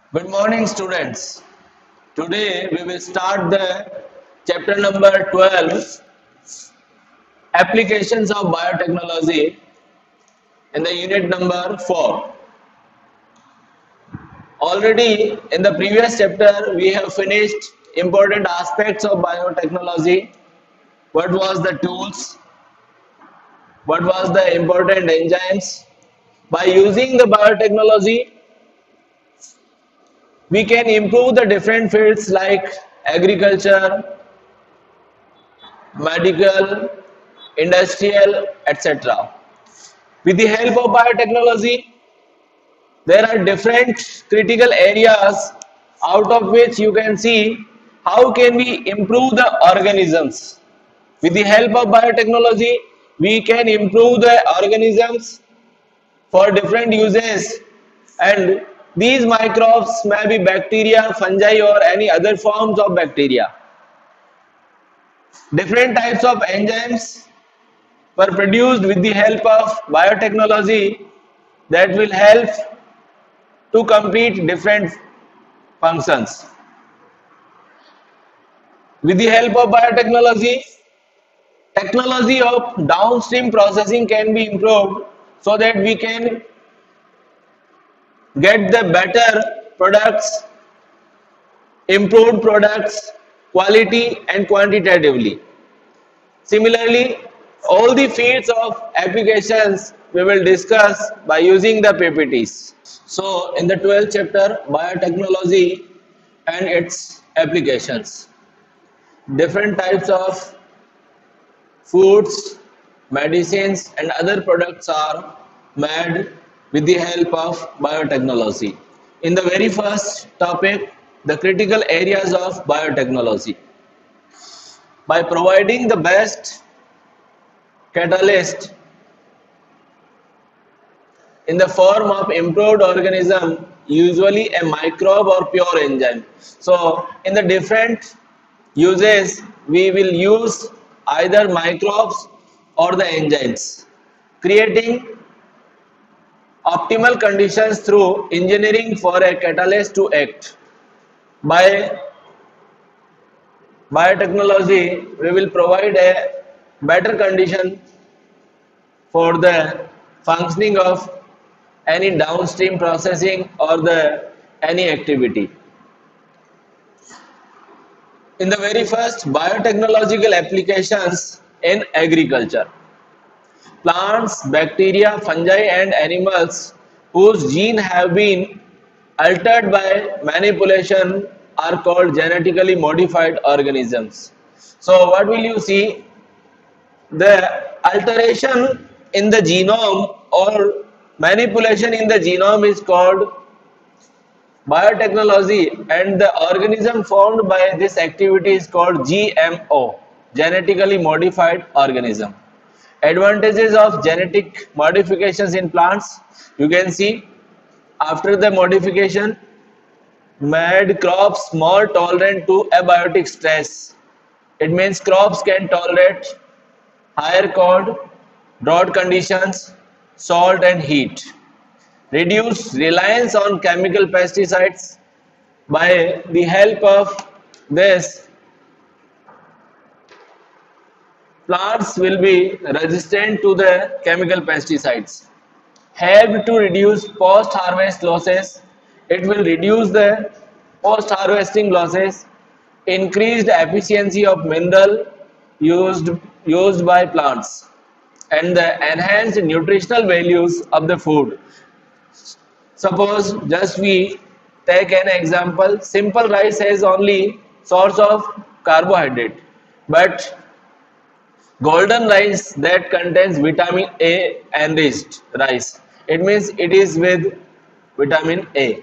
Good morning, students. Today we will start the chapter number 12, Applications of Biotechnology, in the unit number 4. Already in the previous chapter, we have finished important aspects of biotechnology. What was the tools? What was the important enzymes? By using the biotechnology, we can improve the different fields like agriculture, medical, industrial, etc. With the help of biotechnology, there are different critical areas out of which you can see how can we improve the organisms. With the help of biotechnology, we can improve the organisms for different uses, and these microbes may be bacteria, fungi or any other forms of bacteria. Different types of enzymes were produced with the help of biotechnology that will help to complete different functions. With the help of biotechnology, technology of downstream processing can be improved so that we can get the better products, improved products, quality and quantitatively. Similarly, all the fields of applications we will discuss by using the PPTs. So, in the 12th chapter, biotechnology and its applications, different types of foods, medicines, and other products are made with the help of biotechnology. In the very first topic, the critical areas of biotechnology. By providing the best catalyst in the form of improved organism, usually a microbe or pure enzyme. So in the different uses, we will use either microbes or the enzymes, creating optimal conditions through engineering for a catalyst to act. By biotechnology, we will provide a better condition for the functioning of any downstream processing or the any activity. In the very first, biotechnological applications in agriculture. Plants, bacteria, fungi and animals whose genes have been altered by manipulation are called genetically modified organisms. So what will you see? The alteration in the genome or manipulation in the genome is called biotechnology, and the organism formed by this activity is called GMO, genetically modified organism. Advantages of genetic modifications in plants, you can see after the modification made crops more tolerant to abiotic stress. It means crops can tolerate higher cold, drought conditions, salt and heat. Reduce reliance on chemical pesticides. By the help of this, plants will be resistant to the chemical pesticides. Help to reduce post-harvest losses. It will reduce the post-harvesting losses. Increased efficiency of mineral used, used by plants, and the enhanced nutritional values of the food. Suppose just we take an example, simple rice has only source of carbohydrate, but golden rice that contains vitamin A enriched rice. It means it is with vitamin A.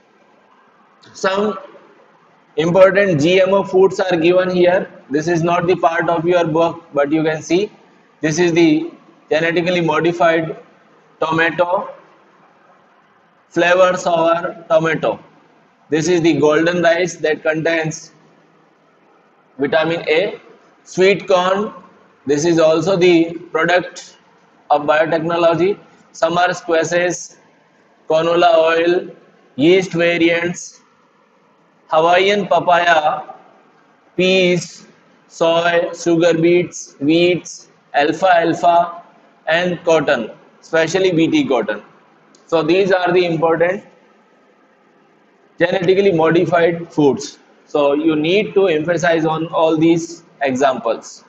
Some important GMO foods are given here. This is not the part of your book, but you can see this is the genetically modified tomato, flavor sour tomato. This is the golden rice that contains vitamin A. Sweet corn, this is also the product of biotechnology. Summer squashes, canola oil, yeast variants, Hawaiian papaya, peas, soy, sugar beets, wheats, alfalfa, and cotton, especially BT cotton. So these are the important genetically modified foods. So you need to emphasize on all these examples.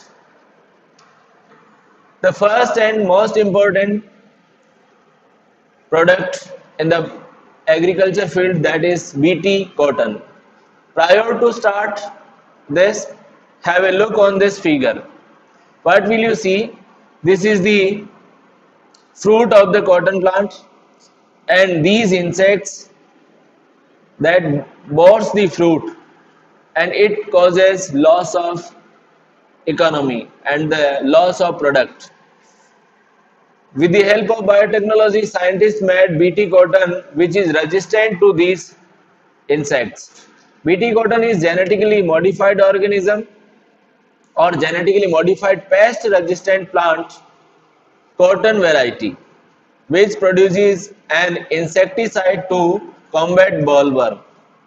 The first and most important product in the agriculture field, that is BT cotton. Prior to start this, have a look on this figure. What will you see? This is the fruit of the cotton plant, and these insects that bores the fruit, and it causes loss of economy and the loss of product. With the help of biotechnology, scientists made BT cotton which is resistant to these insects. BT cotton is genetically modified organism or genetically modified pest resistant plant cotton variety which produces an insecticide to combat bollworm.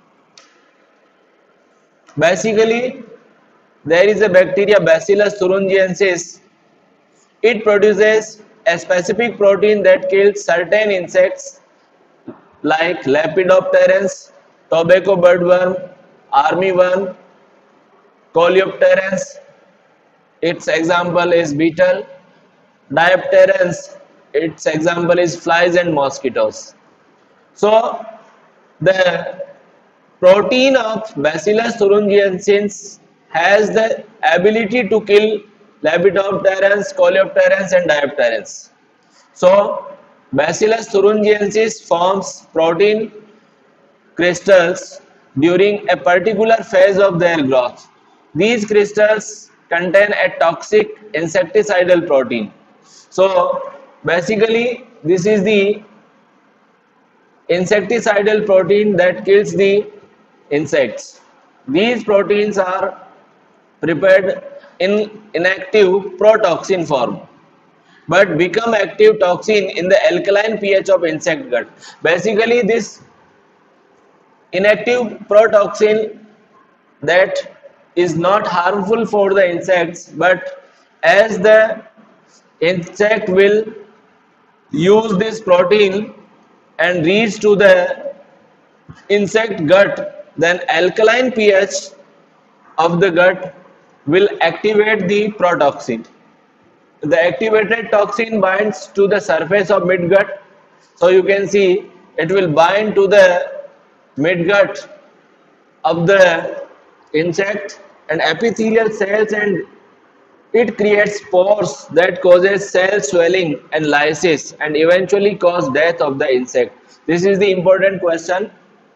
Basically, there is a bacteria Bacillus thuringiensis. It produces a specific protein that kills certain insects like Lepidopterans, tobacco birdworm, armyworm, Coleopterans. Its example is beetle. Diopterans. Its example is flies and mosquitoes. So the protein of Bacillus thuringiensis has the ability to kill Lepidopterans, Coleopterans and Diopterans. So Bacillus thuringiensis forms protein crystals during a particular phase of their growth. These crystals contain a toxic insecticidal protein. So basically this is the insecticidal protein that kills the insects. These proteins are prepared in inactive protoxin form but become active toxin in the alkaline pH of insect gut. Basically this inactive protoxin that is not harmful for the insects, but as the insect will use this protein and reach to the insect gut, then alkaline pH of the gut will activate the protoxin. The activated toxin binds to the surface of midgut. So you can see it will bind to the midgut of the insect and epithelial cells, and it creates pores that causes cell swelling and lysis and eventually cause death of the insect. This is the important question.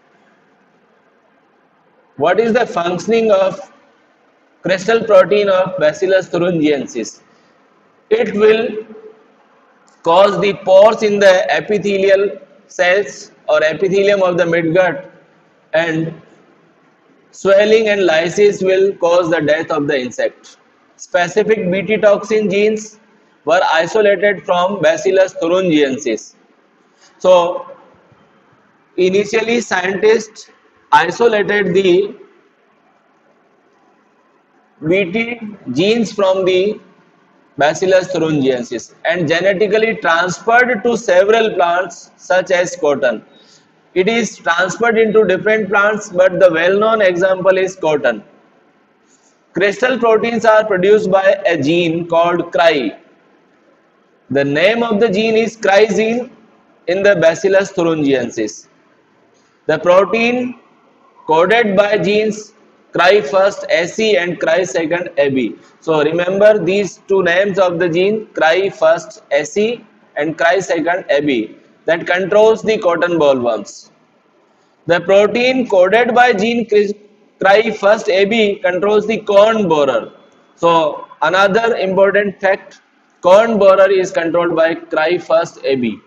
What is the functioning of crystal protein of Bacillus thuringiensis? It will cause the pores in the epithelial cells or epithelium of the midgut, and swelling and lysis will cause the death of the insect. Specific Bt toxin genes were isolated from Bacillus thuringiensis. So initially scientists isolated the Bt genes from the Bacillus thuringiensis and genetically transferred to several plants such as cotton. It is transferred into different plants, but the well-known example is cotton. Crystal proteins are produced by a gene called Cry. The name of the gene is Cry gene in the Bacillus thuringiensis. The protein coded by genes Cry first AC and Cry second AB. So remember these two names of the gene, Cry first AC and Cry second AB, that controls the cotton bollworms. The protein coded by gene Cry first AB controls the corn borer. So another important fact, corn borer is controlled by Cry first AB.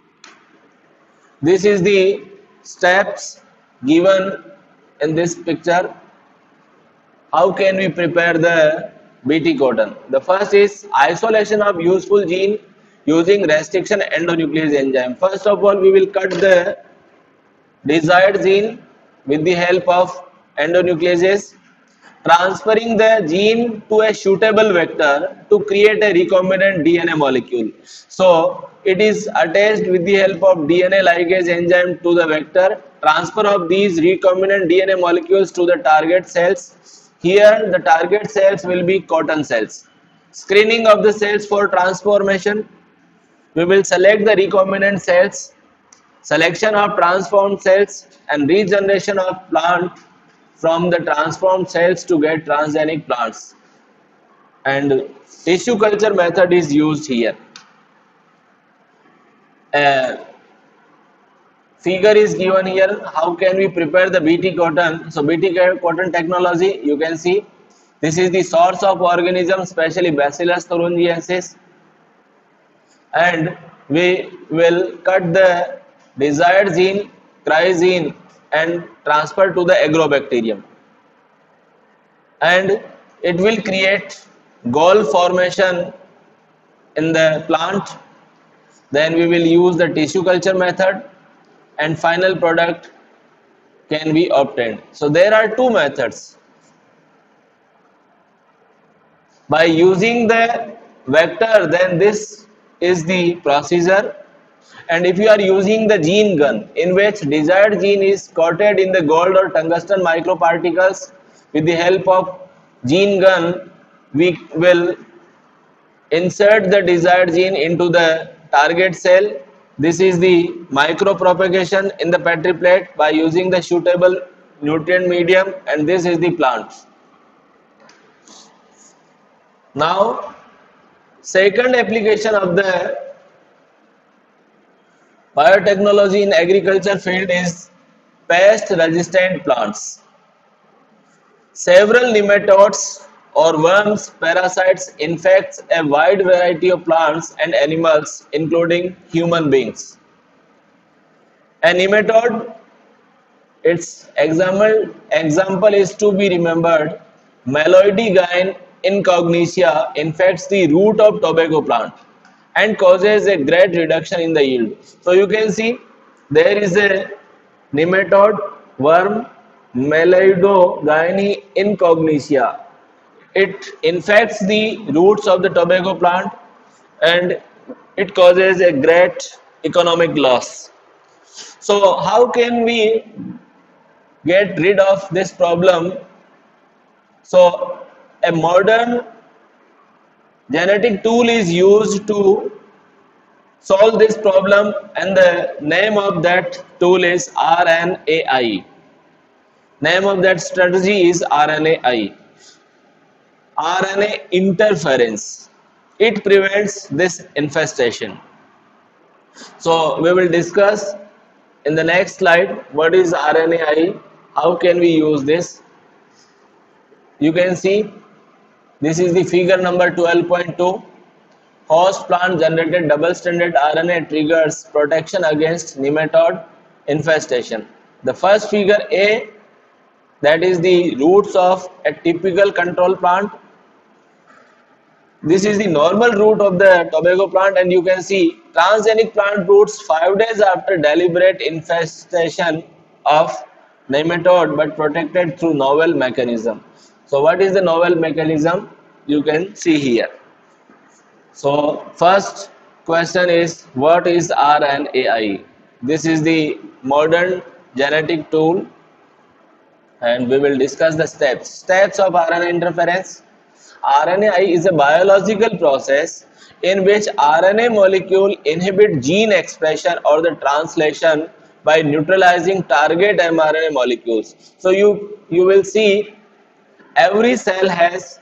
This is the steps given in this picture. How can we prepare the Bt cotton? The first is isolation of useful gene using restriction endonuclease enzyme. First of all, we will cut the desired gene with the help of endonucleases, transferring the gene to a suitable vector to create a recombinant DNA molecule. So it is attached with the help of DNA ligase enzyme to the vector, transfer of these recombinant DNA molecules to the target cells. Here the target cells will be cotton cells. Screening of the cells for transformation, we will select the recombinant cells, selection of transformed cells, and regeneration of plant from the transformed cells to get transgenic plants. And tissue culture method is used here. A figure is given here. How can we prepare the BT cotton? So BT cotton technology, you can see this is the source of organism, especially Bacillus thuringiensis, and we will cut the desired gene, cry and transfer to the agrobacterium, and it will create gall formation in the plant. Then we will use the tissue culture method and final product can be obtained. So there are two methods. By using the vector, then this is the procedure, and if you are using the gene gun in which desired gene is coated in the gold or tungsten microparticles, with the help of gene gun we will insert the desired gene into the target cell. This is the micropropagation in the Petri plate by using the suitable nutrient medium, and this is the plant. Now second application of the biotechnology in agriculture field is pest resistant plants. Several nematodes or worms, parasites infects a wide variety of plants and animals including human beings. A nematode, its example is to be remembered. Meloidigyne incognitia infects the root of tobacco plant and causes a great reduction in the yield. So you can see there is a nematode worm, Meloidogyne incognitia. It infects the roots of the tobacco plant and it causes a great economic loss. So how can we get rid of this problem? So a modern genetic tool is used to solve this problem, and the name of that tool is RNAi. Name of that strategy is RNAi. RNA interference. It prevents this infestation. So we will discuss in the next slide what is RNAi, how can we use this. You can see this is the figure number 12.2. Host plant generated double-stranded RNA triggers protection against nematode infestation. The first figure A, that is the roots of a typical control plant. This is the normal root of the tobacco plant, and you can see transgenic plant roots 5 days after deliberate infestation of nematode but protected through novel mechanism. So what is the novel mechanism? You can see here. So first question is, what is RNAi? This is the modern genetic tool, and we will discuss the steps of RNA interference. RNAi is a biological process in which RNA molecule inhibit gene expression or the translation by neutralizing target mRNA molecules. So you will see every cell has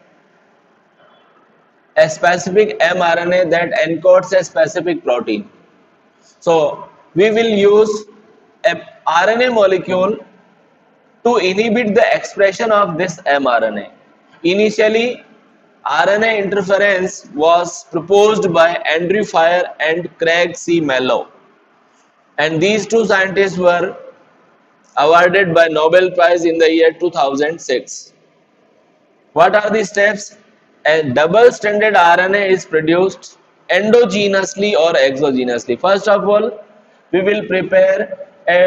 a specific mRNA that encodes a specific protein. So we will use a RNA molecule to inhibit the expression of this mRNA. Initially, RNA interference was proposed by Andrew Fire and Craig C. Mello, and these two scientists were awarded by Nobel Prize in the year 2006. What are the steps? A double-stranded RNA is produced endogenously or exogenously. First of all, we will prepare a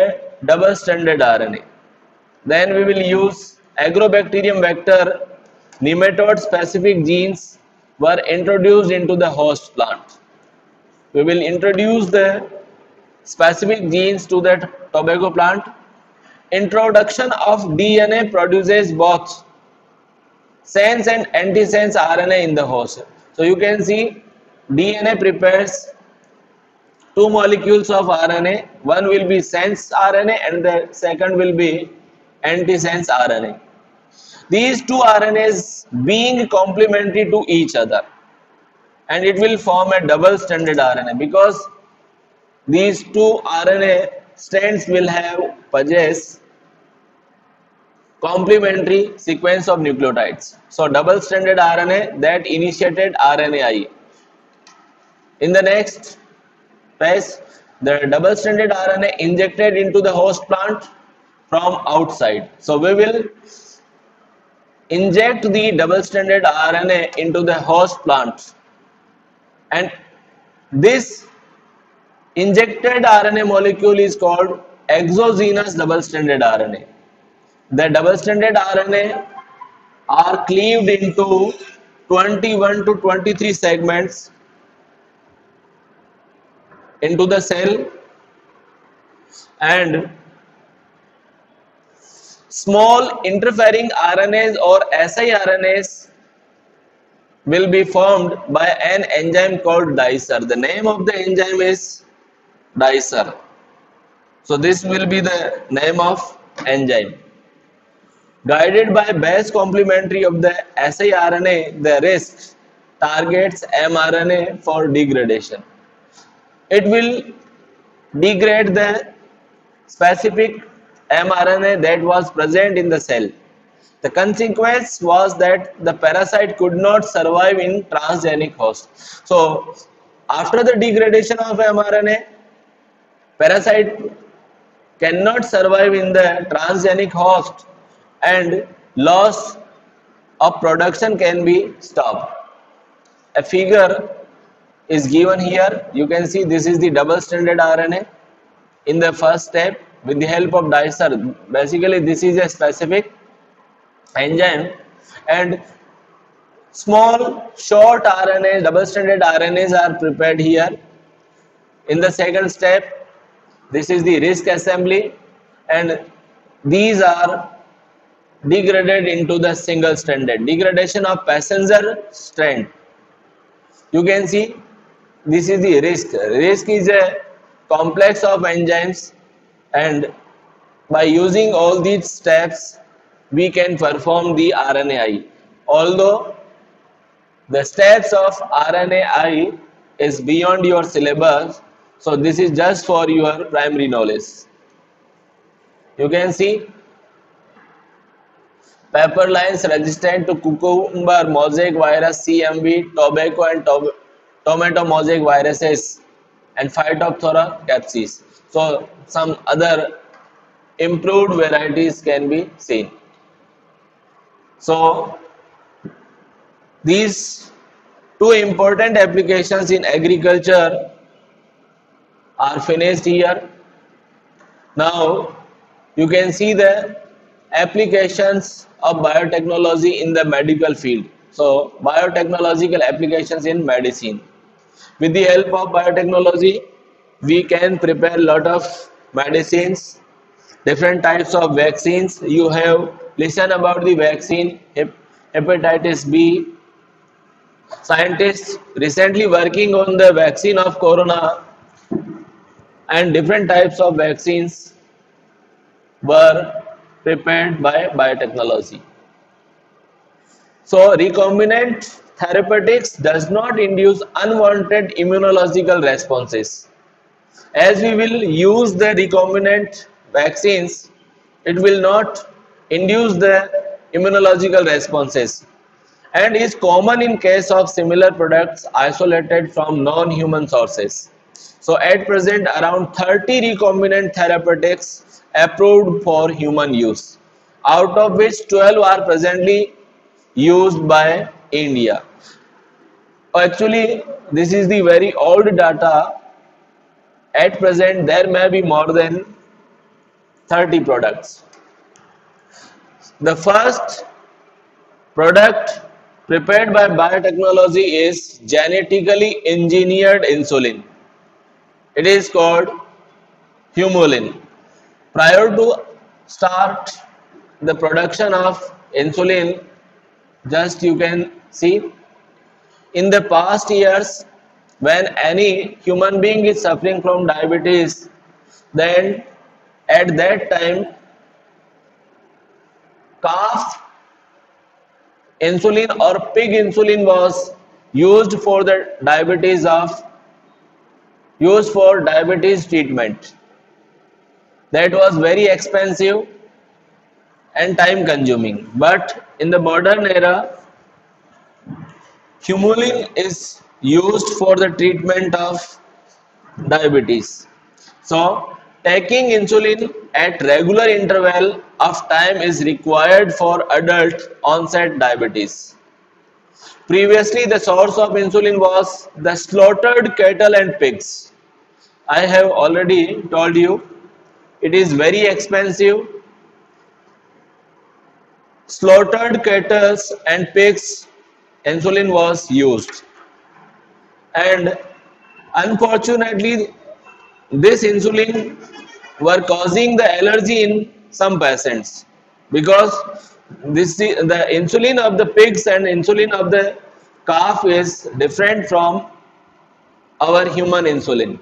double-stranded RNA. Then we will use agrobacterium vector. Nematode-specific genes were introduced into the host plant. We will introduce the specific genes to the tobacco plant. Introduction of DNA produces both sense and antisense RNA in the host. So you can see DNA prepares two molecules of RNA. One will be sense RNA and the second will be antisense RNA. These two RNAs being complementary to each other, and it will form a double-stranded RNA because these two RNA strands will have possess complementary sequence of nucleotides. So double-stranded RNA that initiated RNAi. In the next phase, the double-stranded RNA injected into the host plant from outside. So we will inject the double-stranded RNA into the host plant, and this injected RNA molecule is called exogenous double-stranded RNA. The double-stranded RNA are cleaved into 21 to 23 segments into the cell, and small interfering RNAs or siRNAs will be formed by an enzyme called dicer. The name of the enzyme is dicer. So this will be the name of enzyme. Guided by base complementary of the siRNA, the RISC targets mRNA for degradation. It will degrade the specific mRNA that was present in the cell. The consequence was that the parasite could not survive in transgenic host. So after the degradation of mRNA, parasite cannot survive in the transgenic host and loss of production can be stopped. A figure is given here. You can see this is the double-stranded RNA in the first step with the help of dicer. Basically this is a specific enzyme, and small short RNA, double-stranded RNAs are prepared here. In the second step, this is the RISC assembly, and these are degraded into the single-stranded. Degradation of passenger strand. You can see this is the RISC. RISC is a complex of enzymes, and by using all these steps we can perform the RNAi. Although the steps of RNAi is beyond your syllabus, so this is just for your primary knowledge. You can see pepper lines resistant to cucumber mosaic virus, CMV, tobacco and tomato mosaic viruses, and Phytophthora capsis. So some other improved varieties can be seen. So these two important applications in agriculture are finished here. Now you can see the applications of biotechnology in the medical field. So biotechnological applications in medicine. With the help of biotechnology, we can prepare a lot of medicines, different types of vaccines. You have listened about the vaccine, hepatitis B. Scientists recently working on the vaccine of corona, and different types of vaccines were prepared by biotechnology. So recombinant therapeutics does not induce unwanted immunological responses. As we will use the recombinant vaccines, it will not induce the immunological responses, and is common in case of similar products isolated from non-human sources. So at present around 30 recombinant therapeutics approved for human use, out of which 12 are presently used by India. Actually, this is the very old data. At present there may be more than 30 products. The first product prepared by biotechnology is genetically engineered insulin. It is called humulin. Prior to start the production of insulin, just you can see in the past years when any human being is suffering from diabetes, then at that time calf insulin or pig insulin was used for the diabetes of used for diabetes treatment. That was very expensive and time consuming, but in the modern era humulin is used for the treatment of diabetes. So taking insulin at regular interval of time is required for adult onset diabetes. Previously the source of insulin was the slaughtered cattle and pigs. I have already told you it is very expensive. Slaughtered cattle and pigs insulin was used, and unfortunately this insulin were causing the allergy in some patients because the insulin of the pigs and insulin of the calf is different from our human insulin.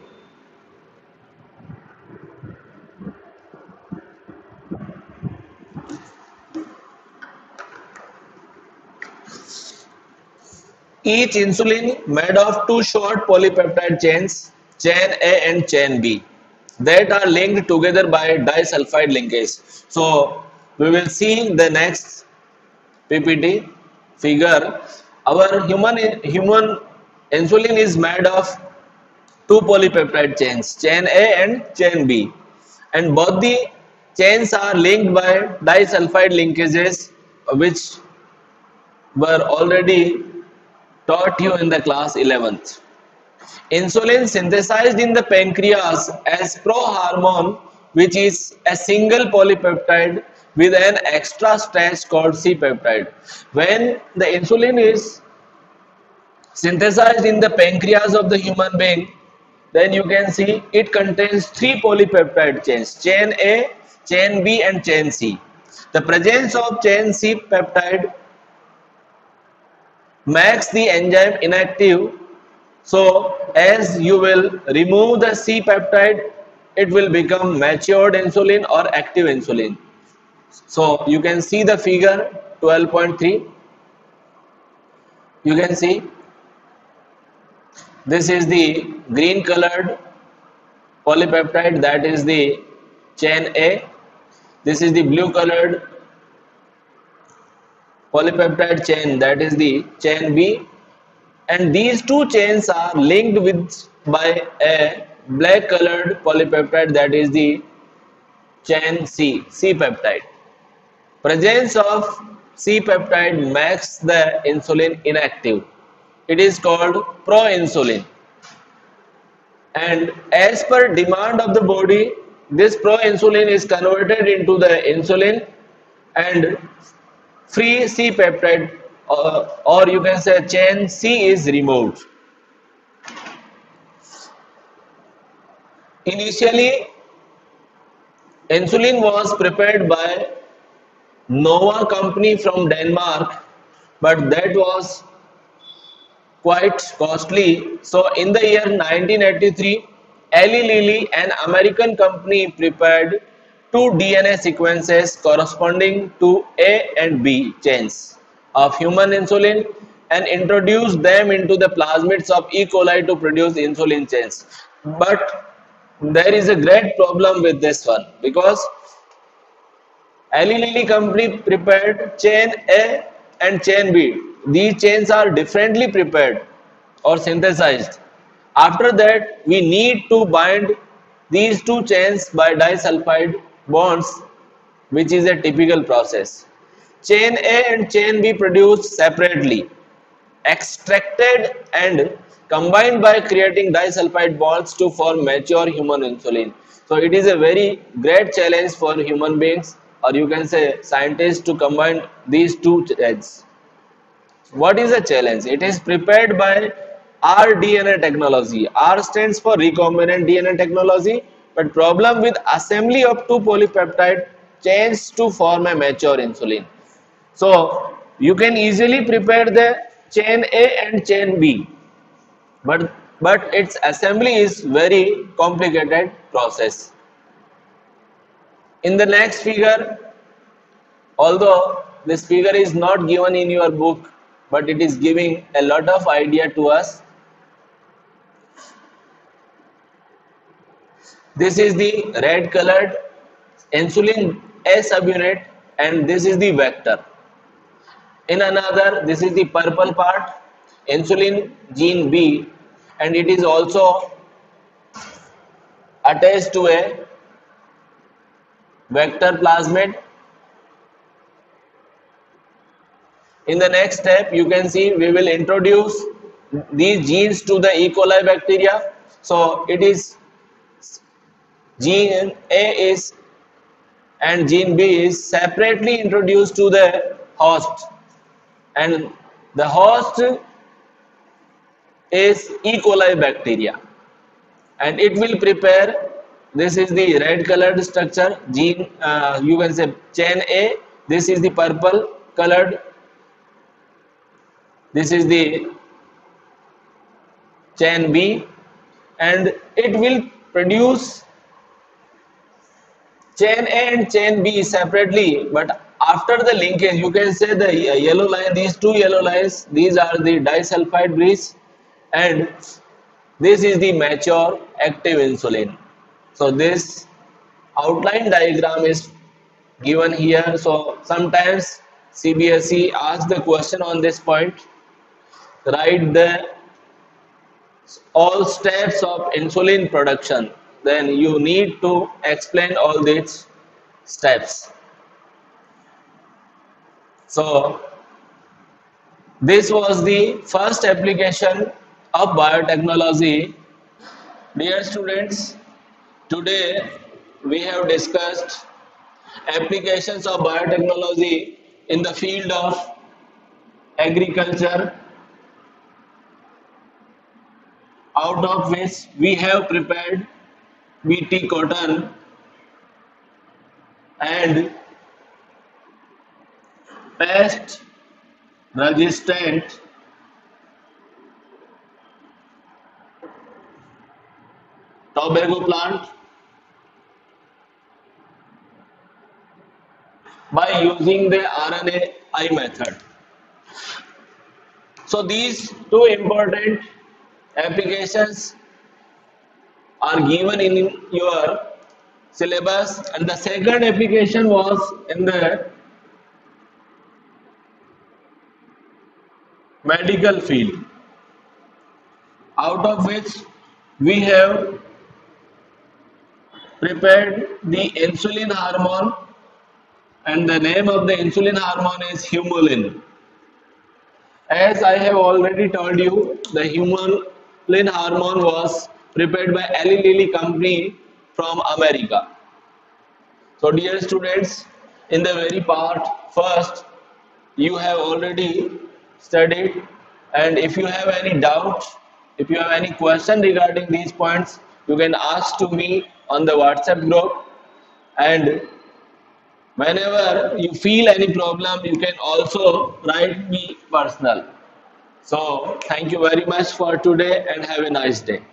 Each insulin made of two short polypeptide chains, chain A and chain B, that are linked together by disulfide linkage. So we will see the next PPT figure. Our human insulin is made of two polypeptide chains, chain A and chain B, and both the chains are linked by disulfide linkages, which were already taught you in the class 11th. Insulin synthesized in the pancreas as prohormone, which is a single polypeptide with an extra stretch called C-peptide. When the insulin is synthesized in the pancreas of the human being, then you can see it contains three polypeptide chains, chain A, chain B and chain C. The presence of chain C peptide makes the enzyme inactive. So as you will remove the C peptide, it will become matured insulin or active insulin. So you can see the figure 12.3. You can see this is the green colored polypeptide, that is the chain A. This is the blue colored polypeptide chain, that is the chain B, and these two chains are linked with by a black colored polypeptide, that is the chain C, C peptide. Presence of C peptide makes the insulin inactive. It is called proinsulin, and as per demand of the body, this proinsulin is converted into the insulin and free C peptide or you can say chain C is removed. Initially, insulin was prepared by Nova company from Denmark, but that was quite costly. So in the year 1983, Eli Lilly, an American company, prepared two DNA sequences corresponding to A and B chains of human insulin and introduced them into the plasmids of E. coli to produce insulin chains. But there is a great problem with this one because Eli Lilly company prepared chain A and chain B. These chains are differently prepared or synthesized. After that, we need to bind these two chains by disulfide bonds, which is a typical process. Chain A and chain B produced separately, extracted and combined by creating disulfide bonds to form mature human insulin. So it is a very great challenge for human beings, or you can say scientists, to combine these two threads. What is a challenge? It is prepared by rDNA technology. R stands for recombinant DNA technology, but problem with assembly of two polypeptide chains to form a mature insulin. So you can easily prepare the chain A and chain B, but its assembly is very complicated process. In the next figure, although this figure is not given in your book, but it is giving a lot of idea to us. This is the red colored insulin A subunit, and this is the vector. In another, this is the purple part, insulin gene B, and it is also attached to a vector plasmid. In the next step, you can see we will introduce these genes to the E. coli bacteria. So it is gene A is and gene B is separately introduced to the host, and the host is E. coli bacteria, and it will prepare. This is the red colored structure, gene, you can say chain A. This is the purple colored. This is the chain B, and it will produce chain A and chain B separately, but after the linkage, you can say the yellow line, these two yellow lines, these are the disulfide bridge, and this is the mature active insulin. So this outline diagram is given here. So sometimes CBSE asks the question on this point. Write the all steps of insulin production. Then you need to explain all these steps. So this was the first application of biotechnology. Dear students, today we have discussed applications of biotechnology in the field of agriculture, out of which we have prepared BT cotton and pest resistant tobacco plant by using the RNAi method. So these two important applications are given in your syllabus, and the second application was in the medical field, out of which we have prepared the insulin hormone, and the name of the insulin hormone is humulin. As I have already told you, the humulin hormone was prepared by Eli Lilly company from America. So dear students, in the very part first, you have already studied, and if you have any doubt, if you have any question regarding these points, you can ask to me on the WhatsApp group, and whenever you feel any problem, you can also write me personal. So thank you very much for today, and have a nice day.